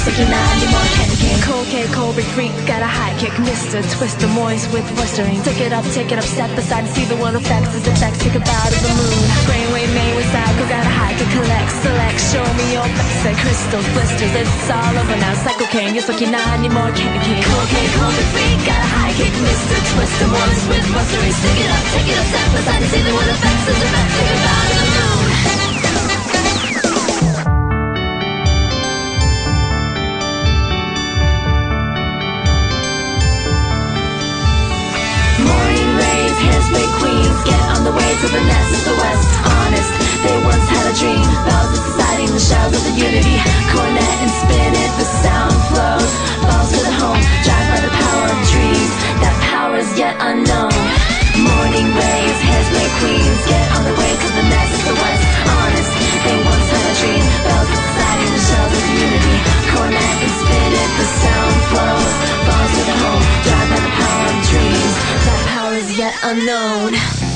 looking at any more candy cane. Cold cake, cold big freak, got a high kick. Mr. Twister, moist with blistering. Take it up, step aside and see the world effects as the facts take a bow to the moon. Brainwave made with cycle, got a high kick, collect, select, show me your best. Say crystals, blisters, it's all over now. Cycle cane, you're looking at any more candy cane. Cold cake, cold big freak, got a high kick. Mr. Twister, moist with blistering. Take it up, step aside and see the world effects as the facts take a bow to the moon. Hairspray queens, get on the way to the nest of the west. Honest, they once had a dream. Bells exciting, the shells of the unity. Cornet and spin it, the sound flows. Balls to the home, drive by the power of dreams. That power is yet unknown. Morning rays, hairspray queens, get on the way to the nest of the west. Honest, they once had a dream. Bells exciting, the shells of the unity. Cornet and spin it, the sound flows. Balls to the home, drive by the power of dreams. That power is yet unknown.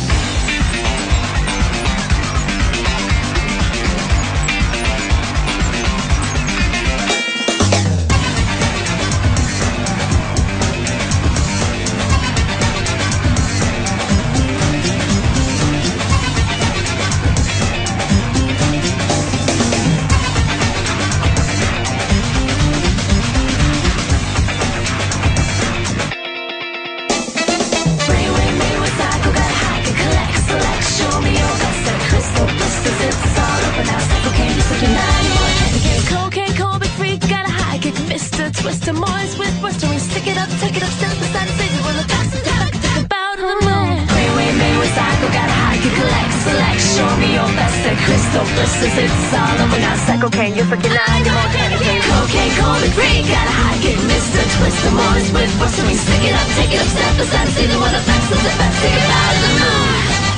Twister, moist with blistering. Stick it up, step aside and say the world of facts and take a bow to the moon. Brainwave made with cycle, got a high kick, collect, select, show me your best. Say crystal blisters, it's all over now. Cycle cane, you're freaking out, you're more candy cane. Cocaine, cold and free, got a high kick, Mr. Twister, moist with blistering. Stick it up, step aside and say the world of facts and take a bow to the moon.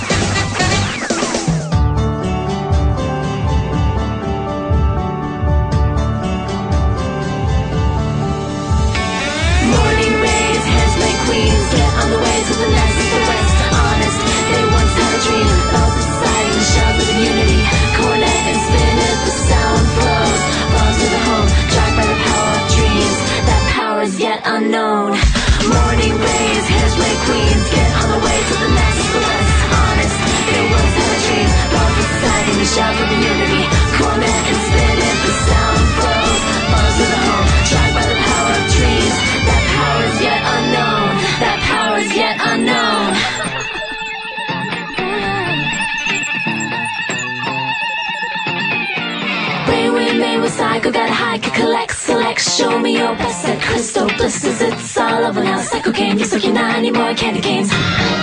Get on the way to the nest of the west. Honest, they once had a dream. Bells exciting, the shells of the unity. Cornet and spin it, the sound flows. Balls to the home, dragged by the power of dreams. That power is yet unknown. Morning rays, hairspray queens, get on the way to the nest of the west. Honest, they once had a dream. Bells exciting, the shells of the unity. Cornet and spin it, the sound flows. Balls to the home, dragged by the power of dreams. That power is yet unknown. That power is yet unknown. Brainwave made with cycle, got a high kick, collect, select, show me your best. That crystal blisters, it's all over now. Cycle cane, you're looking at any more candy canes.